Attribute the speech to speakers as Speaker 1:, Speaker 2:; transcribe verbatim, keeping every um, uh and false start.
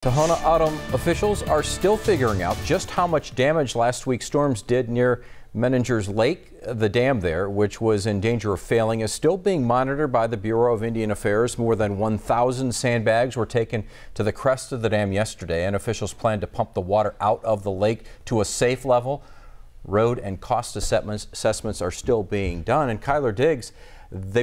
Speaker 1: Tohono O'odham officials are still figuring out just how much damage last week's storms did near Menager's Lake. The dam there, which was in danger of failing, is still being monitored by the Bureau of Indian Affairs. More than one thousand sandbags were taken to the crest of the dam yesterday, and officials plan to pump the water out of the lake to a safe level. Road and cost assessments, assessments are still being done. And Kyler Diggs, they